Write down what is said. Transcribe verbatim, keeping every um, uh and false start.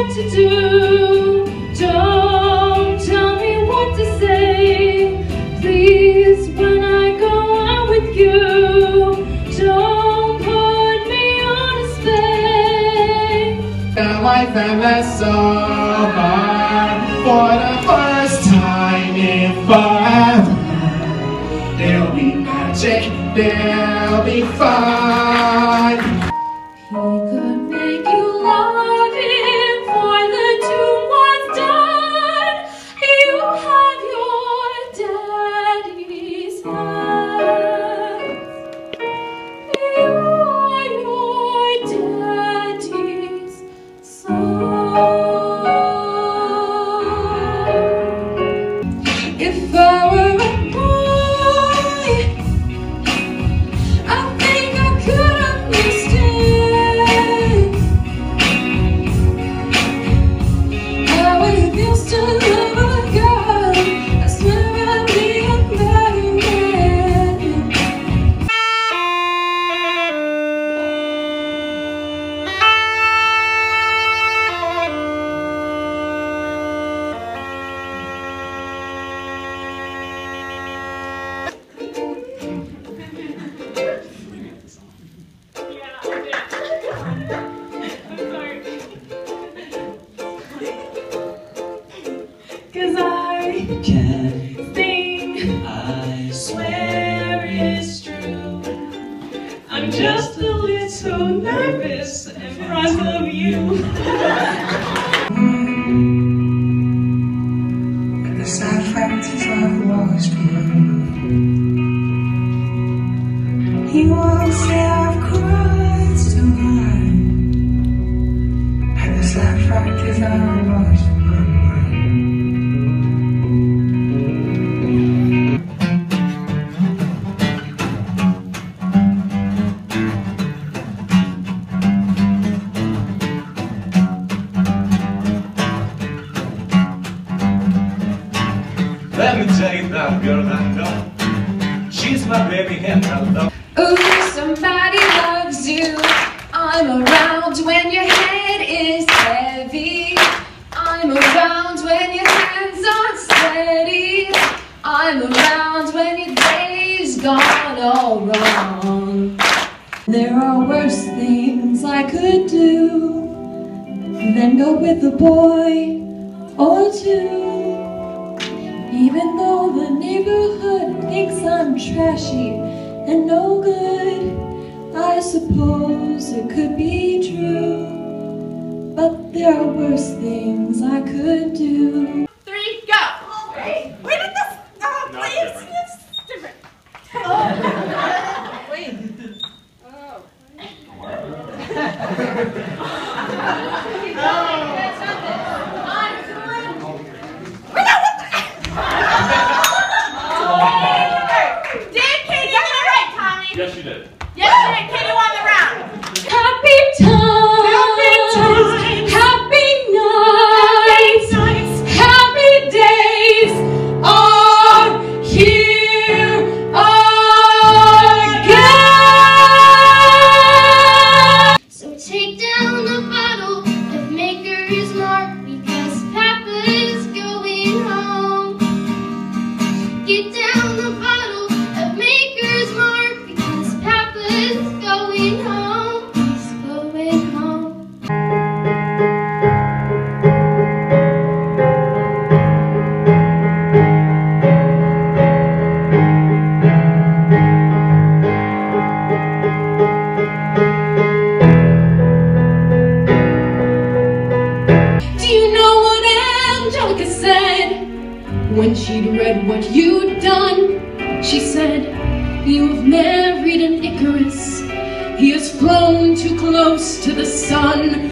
what to do. Don't tell me what to say. Please, when I go out with you, don't put me on a spade. The life and summer for the first time in forever. There'll be magic, there'll be fun. He could make you love him for the doom was done. You have your daddy's hands. You are your daddy's son. If I were a boy, I think I could understand how it feels to love a girl. I swear I'd be a better man. Cause I Can't think, I swear it's true. I'm just a little nervous in front of you. And the sad fact is I've lost him. He won't say I've cried so hard. And the sad fact is I've lost him. Let me tell you about a girl I know. She's my baby and I love. Ooh, somebody loves you. I'm around when your head is heavy. I'm around when your hands aren't steady. I'm around when your day's gone all wrong. There are worse things I could do than go with a boy or two. Even though the neighborhood thinks I'm trashy and no good, I suppose it could be true. But there are worse things I could do. Three, go! Wait, wait at this! Oh, Not please! different. It's different. Oh. Wait. Oh. Yes, you did. Yesterday, Katie won the round. Happy times, happy nights, happy days are here again. So take down the bottle of Maker's Mark because Papa's going home. Get down the bottle of Maker's Mark because Papa's going home. He's going home. Do you know what Angelica said when she'd read what you'd done? She said, you have married an Icarus. He has flown too close to the sun.